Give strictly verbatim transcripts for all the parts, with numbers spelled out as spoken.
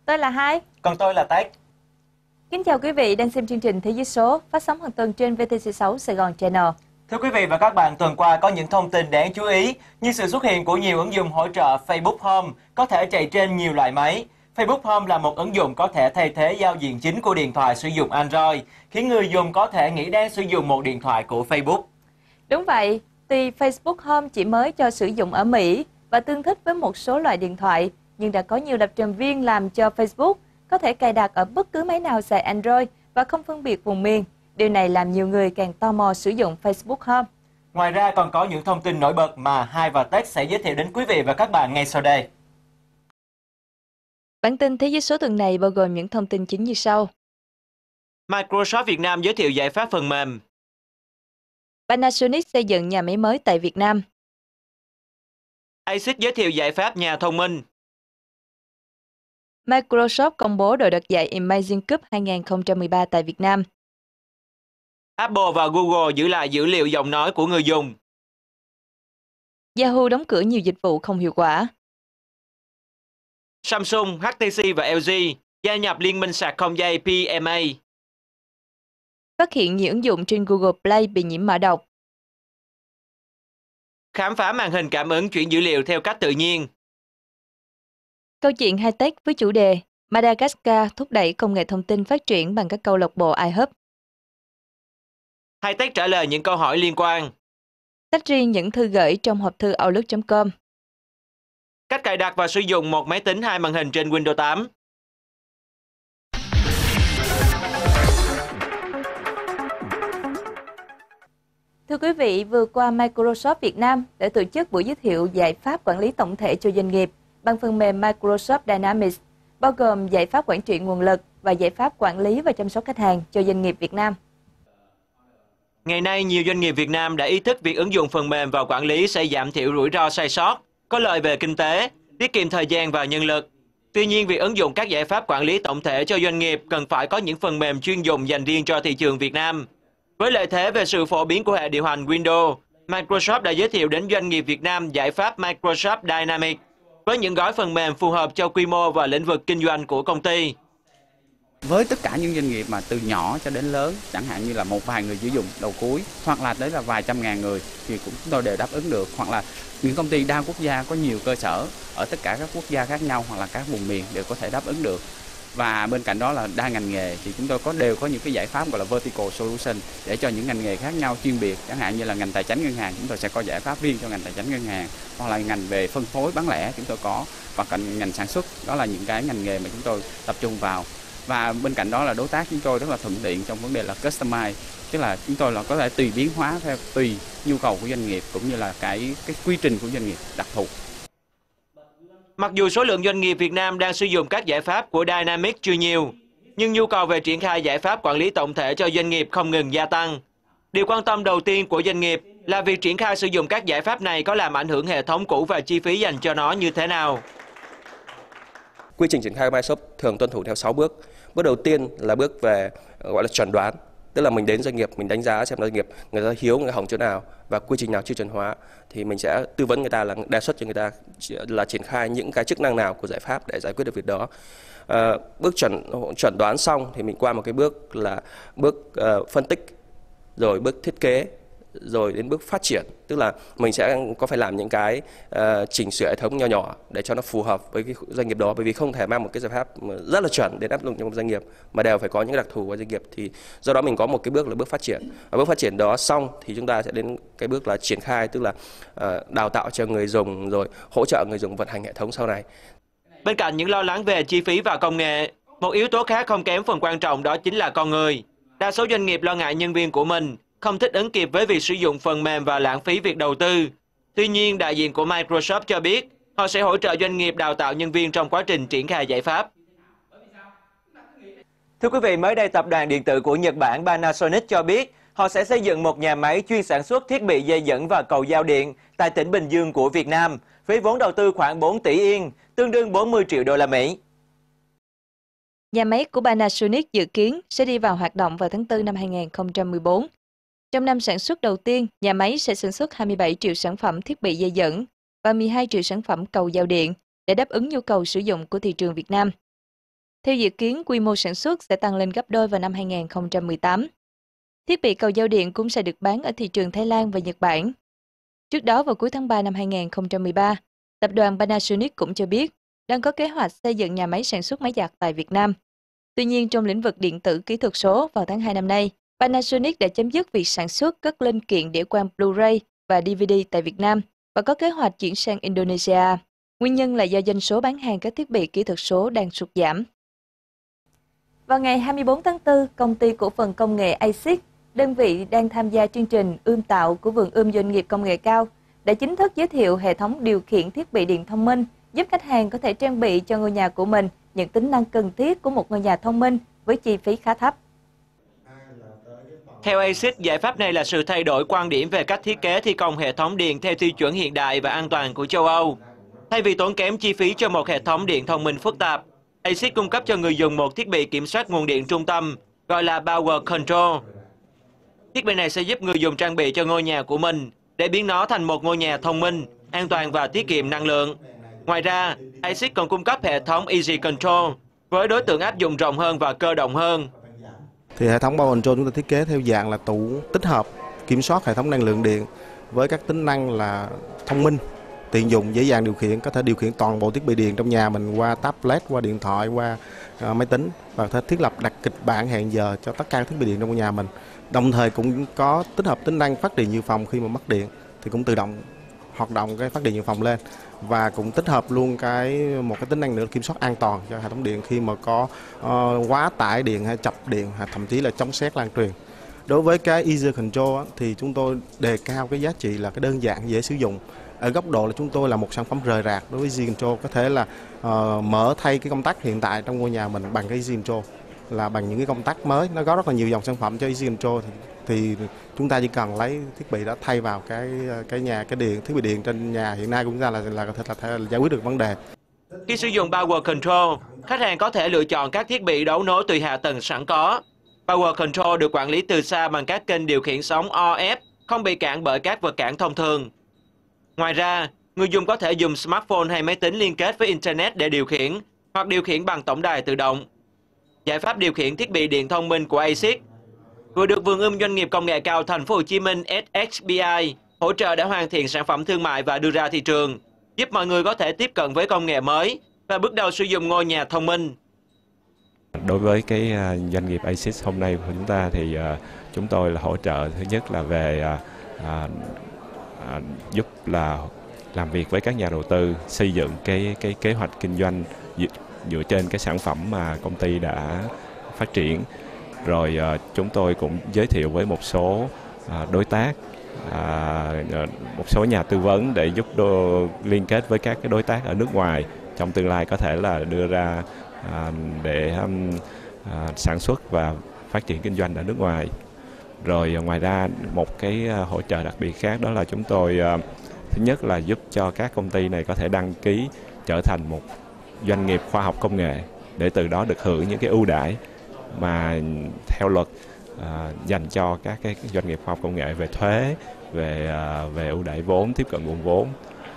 Tôi là Hai. Còn tôi là Tech. Kính chào quý vị đang xem chương trình Thế giới số phát sóng hàng tuần trên vê tê xê sáu Sài Gòn Channel. Thưa quý vị và các bạn, tuần qua có những thông tin đáng chú ý như sự xuất hiện của nhiều ứng dụng hỗ trợ Facebook Home có thể chạy trên nhiều loại máy. Facebook Home là một ứng dụng có thể thay thế giao diện chính của điện thoại sử dụng Android, khiến người dùng có thể nghĩ đang sử dụng một điện thoại của Facebook. Đúng vậy, tuy Facebook Home chỉ mới cho sử dụng ở Mỹ và tương thích với một số loại điện thoại, nhưng đã có nhiều lập trình viên làm cho Facebook có thể cài đặt ở bất cứ máy nào xài Android và không phân biệt vùng miền. Điều này làm nhiều người càng tò mò sử dụng Facebook Home. Ngoài ra còn có những thông tin nổi bật mà Hai và Tech sẽ giới thiệu đến quý vị và các bạn ngay sau đây. Bản tin Thế giới số tuần này bao gồm những thông tin chính như sau. Microsoft Việt Nam giới thiệu giải pháp phần mềm. Panasonic xây dựng nhà máy mới tại Việt Nam. Asus giới thiệu giải pháp nhà thông minh. Microsoft công bố đội đoạt giải Amazing Cup hai không một ba tại Việt Nam. Apple và Google giữ lại dữ liệu giọng nói của người dùng. Yahoo đóng cửa nhiều dịch vụ không hiệu quả. Samsung, hát tê xê và lờ giê gia nhập liên minh sạc không dây pê em a. Phát hiện nhiều ứng dụng trên Google Play bị nhiễm mã độc. Khám phá màn hình cảm ứng chuyển dữ liệu theo cách tự nhiên. Câu chuyện high-tech với chủ đề Madagascar thúc đẩy công nghệ thông tin phát triển bằng các câu lạc bộ iHub. Hightech trả lời những câu hỏi liên quan. Tách riêng những thư gửi trong hộp thư outlook chấm com. Cách cài đặt và sử dụng một máy tính hai màn hình trên Windows tám. Thưa quý vị, vừa qua Microsoft Việt Nam đã tổ chức buổi giới thiệu giải pháp quản lý tổng thể cho doanh nghiệp bằng phần mềm Microsoft Dynamics, bao gồm giải pháp quản trị nguồn lực và giải pháp quản lý và chăm sóc khách hàng cho doanh nghiệp Việt Nam. Ngày nay, nhiều doanh nghiệp Việt Nam đã ý thức việc ứng dụng phần mềm vào quản lý sẽ giảm thiểu rủi ro sai sót, có lợi về kinh tế, tiết kiệm thời gian và nhân lực. Tuy nhiên, việc ứng dụng các giải pháp quản lý tổng thể cho doanh nghiệp cần phải có những phần mềm chuyên dụng dành riêng cho thị trường Việt Nam. Với lợi thế về sự phổ biến của hệ điều hành Windows, Microsoft đã giới thiệu đến doanh nghiệp Việt Nam giải pháp Microsoft Dynamics với những gói phần mềm phù hợp cho quy mô và lĩnh vực kinh doanh của công ty. Với tất cả những doanh nghiệp mà từ nhỏ cho đến lớn, chẳng hạn như là một vài người sử dụng đầu cuối, hoặc là đấy là vài trăm ngàn người thì cũng chúng tôi đều đáp ứng được, hoặc là những công ty đa quốc gia có nhiều cơ sở ở tất cả các quốc gia khác nhau hoặc là các vùng miền đều có thể đáp ứng được. Và bên cạnh đó là đa ngành nghề thì chúng tôi có đều có những cái giải pháp gọi là vertical solution để cho những ngành nghề khác nhau chuyên biệt, chẳng hạn như là ngành tài chính ngân hàng chúng tôi sẽ có giải pháp riêng cho ngành tài chính ngân hàng, hoặc là ngành về phân phối bán lẻ chúng tôi có, và cạnh ngành sản xuất đó là những cái ngành nghề mà chúng tôi tập trung vào. Và bên cạnh đó là đối tác chúng tôi rất là thuận tiện trong vấn đề là customize, tức là chúng tôi là có thể tùy biến hóa theo tùy nhu cầu của doanh nghiệp cũng như là cái cái quy trình của doanh nghiệp đặc thù. Mặc dù số lượng doanh nghiệp Việt Nam đang sử dụng các giải pháp của Dynamics chưa nhiều, nhưng nhu cầu về triển khai giải pháp quản lý tổng thể cho doanh nghiệp không ngừng gia tăng. Điều quan tâm đầu tiên của doanh nghiệp là việc triển khai sử dụng các giải pháp này có làm ảnh hưởng hệ thống cũ và chi phí dành cho nó như thế nào. Quy trình triển khai của Microsoft thường tuân thủ theo sáu bước. Bước đầu tiên là bước về gọi là chẩn đoán, tức là mình đến doanh nghiệp, mình đánh giá xem doanh nghiệp người ta hiếu, người ta hỏng chỗ nào và quy trình nào chưa chuẩn hóa thì mình sẽ tư vấn người ta, là đề xuất cho người ta là triển khai những cái chức năng nào của giải pháp để giải quyết được việc đó. À, bước chuẩn chuẩn đoán xong thì mình qua một cái bước là bước uh, phân tích, rồi bước thiết kế, rồi đến bước phát triển, tức là mình sẽ có phải làm những cái uh, chỉnh sửa hệ thống nhỏ nhỏ để cho nó phù hợp với cái doanh nghiệp đó, bởi vì không thể mang một cái giải pháp rất là chuẩn đến áp dụng cho một doanh nghiệp mà đều phải có những đặc thù của doanh nghiệp. Thì do đó mình có một cái bước là bước phát triển, và bước phát triển đó xong thì chúng ta sẽ đến cái bước là triển khai, tức là uh, đào tạo cho người dùng rồi hỗ trợ người dùng vận hành hệ thống sau này. Bên cạnh những lo lắng về chi phí và công nghệ, một yếu tố khác không kém phần quan trọng đó chính là con người. Đa số doanh nghiệp lo ngại nhân viên của mình không thích ứng kịp với việc sử dụng phần mềm và lãng phí việc đầu tư. Tuy nhiên, đại diện của Microsoft cho biết họ sẽ hỗ trợ doanh nghiệp đào tạo nhân viên trong quá trình triển khai giải pháp. Thưa quý vị, mới đây tập đoàn điện tử của Nhật Bản Panasonic cho biết họ sẽ xây dựng một nhà máy chuyên sản xuất thiết bị dây dẫn và cầu giao điện tại tỉnh Bình Dương của Việt Nam với vốn đầu tư khoảng bốn tỷ yên, tương đương bốn mươi triệu đô la Mỹ. Nhà máy của Panasonic dự kiến sẽ đi vào hoạt động vào tháng tư năm hai nghìn không trăm mười bốn. Trong năm sản xuất đầu tiên, nhà máy sẽ sản xuất hai mươi bảy triệu sản phẩm thiết bị dây dẫn và mười hai triệu sản phẩm cầu giao điện để đáp ứng nhu cầu sử dụng của thị trường Việt Nam. Theo dự kiến, quy mô sản xuất sẽ tăng lên gấp đôi vào năm hai nghìn không trăm mười tám. Thiết bị cầu giao điện cũng sẽ được bán ở thị trường Thái Lan và Nhật Bản. Trước đó, vào cuối tháng ba năm hai nghìn không trăm mười ba, tập đoàn Panasonic cũng cho biết đang có kế hoạch xây dựng nhà máy sản xuất máy giặt tại Việt Nam. Tuy nhiên, trong lĩnh vực điện tử kỹ thuật số vào tháng hai năm nay, Panasonic đã chấm dứt việc sản xuất các linh kiện đĩa quang Blu-ray và đê vê đê tại Việt Nam và có kế hoạch chuyển sang Indonesia. Nguyên nhân là do doanh số bán hàng các thiết bị kỹ thuật số đang sụt giảm. Vào ngày hai mươi tư tháng tư, công ty cổ phần công nghệ a xê i xê, đơn vị đang tham gia chương trình ươm tạo của vườn ươm doanh nghiệp công nghệ cao, đã chính thức giới thiệu hệ thống điều khiển thiết bị điện thông minh, giúp khách hàng có thể trang bị cho ngôi nhà của mình những tính năng cần thiết của một ngôi nhà thông minh với chi phí khá thấp. Theo a xê i xê, giải pháp này là sự thay đổi quan điểm về cách thiết kế thi công hệ thống điện theo tiêu chuẩn hiện đại và an toàn của châu Âu. Thay vì tốn kém chi phí cho một hệ thống điện thông minh phức tạp, a xê i xê cung cấp cho người dùng một thiết bị kiểm soát nguồn điện trung tâm, gọi là Power Control. Thiết bị này sẽ giúp người dùng trang bị cho ngôi nhà của mình để biến nó thành một ngôi nhà thông minh, an toàn và tiết kiệm năng lượng. Ngoài ra, a xê i xê còn cung cấp hệ thống Easy Control với đối tượng áp dụng rộng hơn và cơ động hơn. Thì hệ thống Power Control chúng ta thiết kế theo dạng là tủ tích hợp kiểm soát hệ thống năng lượng điện với các tính năng là thông minh, tiện dụng, dễ dàng điều khiển, có thể điều khiển toàn bộ thiết bị điện trong nhà mình qua tablet, qua điện thoại, qua uh, máy tính và có thể thiết lập đặt kịch bản hẹn giờ cho tất cả các thiết bị điện trong nhà mình. Đồng thời cũng có tích hợp tính năng phát điện dự phòng, khi mà mất điện thì cũng tự động hoạt động cái phát điện dự phòng lên, và cũng tích hợp luôn cái một cái tính năng nữa kiểm soát an toàn cho hệ thống điện khi mà có uh, quá tải điện hay chập điện hay thậm chí là chống sét lan truyền. Đối với cái Easy Control thì chúng tôi đề cao cái giá trị là cái đơn giản, dễ sử dụng. Ở góc độ là chúng tôi là một sản phẩm rời rạc. Đối với Easy Control có thể là uh, mở thay cái công tắc hiện tại trong ngôi nhà mình bằng cái Easy Control, là bằng những cái công tắc mới. Nó có rất là nhiều dòng sản phẩm cho Easy Control thì, thì chúng ta chỉ cần lấy thiết bị đó thay vào cái cái nhà cái điện thiết bị điện trên nhà hiện nay của chúng ta là là có thể là, thể là giải quyết được vấn đề. Khi sử dụng Power Control, khách hàng có thể lựa chọn các thiết bị đấu nối tùy hạ tầng sẵn có. Power Control được quản lý từ xa bằng các kênh điều khiển sóng o ép, không bị cản bởi các vật cản thông thường. Ngoài ra, người dùng có thể dùng smartphone hay máy tính liên kết với Internet để điều khiển, hoặc điều khiển bằng tổng đài tự động. Giải pháp điều khiển thiết bị điện thông minh của a xê i xê vừa được Vườn ươm Doanh nghiệp Công nghệ cao Thành phố Hồ Chí Minh ét ếch bê i hỗ trợ để hoàn thiện sản phẩm thương mại và đưa ra thị trường, giúp mọi người có thể tiếp cận với công nghệ mới và bước đầu sử dụng ngôi nhà thông minh. Đối với cái doanh nghiệp a xê i xê hôm nay của chúng ta thì uh, chúng tôi là hỗ trợ thứ nhất là về uh, uh, giúp là làm việc với các nhà đầu tư xây dựng cái cái kế hoạch kinh doanh dựa trên cái sản phẩm mà công ty đã phát triển. Rồi uh, chúng tôi cũng giới thiệu với một số uh, đối tác, uh, một số nhà tư vấn để giúp đô, liên kết với các cái đối tác ở nước ngoài trong tương lai có thể là đưa ra uh, để um, uh, sản xuất và phát triển kinh doanh ở nước ngoài. Rồi uh, ngoài ra một cái uh, hỗ trợ đặc biệt khác đó là chúng tôi uh, thứ nhất là giúp cho các công ty này có thể đăng ký trở thành một doanh nghiệp khoa học công nghệ để từ đó được hưởng những cái ưu đãi mà theo luật uh, dành cho các cái doanh nghiệp khoa học công nghệ về thuế, về uh, về ưu đãi vốn, tiếp cận nguồn vốn.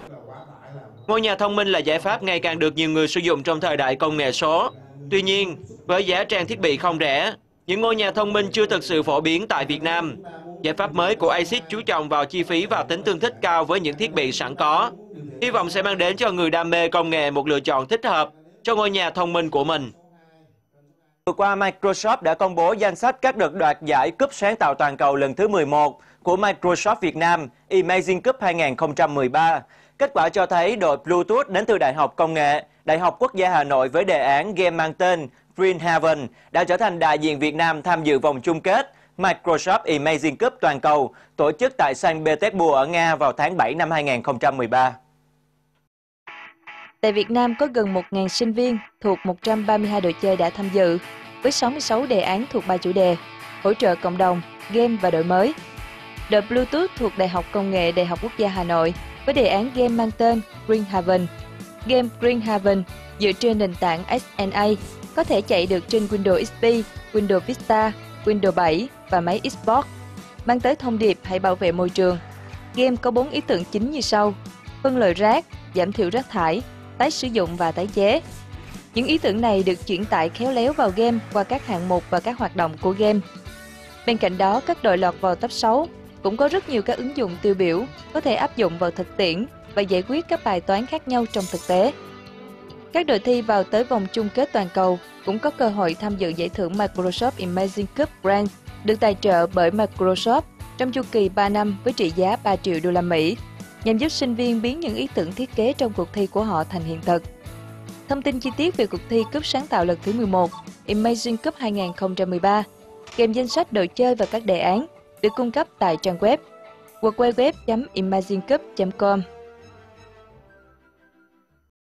Ngôi nhà thông minh là giải pháp ngày càng được nhiều người sử dụng trong thời đại công nghệ số. Tuy nhiên, với giá trang thiết bị không rẻ, những ngôi nhà thông minh chưa thực sự phổ biến tại Việt Nam. Giải pháp mới của a xê i xê chú trọng vào chi phí và tính tương thích cao với những thiết bị sẵn có. Hy vọng sẽ mang đến cho người đam mê công nghệ một lựa chọn thích hợp cho ngôi nhà thông minh của mình. Vừa qua, Microsoft đã công bố danh sách các đợt đoạt giải cúp sáng tạo toàn cầu lần thứ mười một của Microsoft Việt Nam Amazing Cup hai nghìn không trăm mười ba. Kết quả cho thấy đội Bluetooth đến từ Đại học Công nghệ, Đại học Quốc gia Hà Nội với đề án game mang tên Green Haven đã trở thành đại diện Việt Nam tham dự vòng chung kết Microsoft Amazing Cup toàn cầu tổ chức tại Saint Petersburg ở Nga vào tháng bảy năm hai nghìn không trăm mười ba. Tại Việt Nam có gần một nghìn sinh viên thuộc một trăm ba mươi hai đội chơi đã tham dự, với sáu mươi sáu đề án thuộc ba chủ đề: hỗ trợ cộng đồng, game và đổi mới. Đội Bluetooth thuộc Đại học Công nghệ Đại học Quốc gia Hà Nội với đề án game mang tên Green Haven. Game Green Haven dựa trên nền tảng ét en a, có thể chạy được trên Windows ích pê, Windows Vista, Windows bảy và máy Xbox, mang tới thông điệp hãy bảo vệ môi trường. Game có bốn ý tưởng chính như sau: phân loại rác, giảm thiểu rác thải, tái sử dụng và tái chế. Những ý tưởng này được chuyển tải khéo léo vào game qua các hạng mục và các hoạt động của game. Bên cạnh đó, các đội lọt vào top sáu cũng có rất nhiều các ứng dụng tiêu biểu có thể áp dụng vào thực tiễn và giải quyết các bài toán khác nhau trong thực tế. Các đội thi vào tới vòng chung kết toàn cầu cũng có cơ hội tham dự giải thưởng Microsoft Imagine Cup Grant được tài trợ bởi Microsoft trong chu kỳ ba năm với trị giá ba triệu đô la Mỹ, nhằm giúp sinh viên biến những ý tưởng thiết kế trong cuộc thi của họ thành hiện thực. Thông tin chi tiết về cuộc thi Cúp sáng tạo lần thứ mười một Imagine Cup hai không một ba, kèm danh sách đội chơi và các đề án, được cung cấp tại trang web w w w chấm imaginecup chấm com.